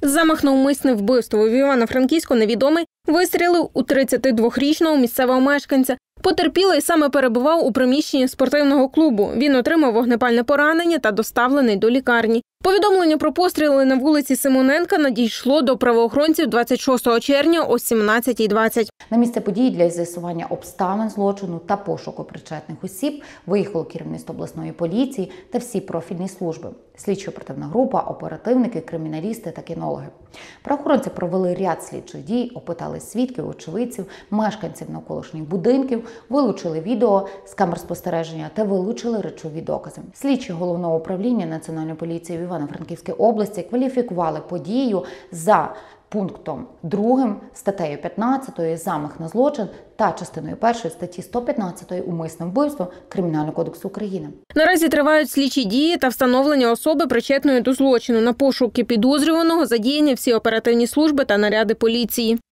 Замах на умисне вбивство в Івано-Франківську невідомий вистрілив у 32-річного місцевого мешканця. Потерпілий саме перебував у приміщенні спортивного клубу. Він отримав вогнепальне поранення та доставлений до лікарні. Повідомлення про постріли на вулиці Симоненка надійшло до правоохоронців 26 червня о 17:20. На місце події для з'ясування обставин злочину та пошуку причетних осіб виїхало керівництво обласної поліції та всі профільні служби. Слідчо-оперативна група, оперативники, криміналісти та кінологи. Правоохоронці провели ряд слідчих дій, опитали свідків, очевидців, мешканців навколишніх будинків, вилучили відео з камер спостереження та вилучили речові докази. Слідчі Головного управління Національної поліції в Івано-Франківській області кваліфікували подію за пунктом 2 статтею 15 «Замах на злочин» та частиною 1 статті 115 «Умисне вбивство» Кримінального кодексу України. Наразі тривають слідчі дії та встановлення особи, причетної до злочину. На пошуки підозрюваного задіяні всі оперативні служби та наряди поліції.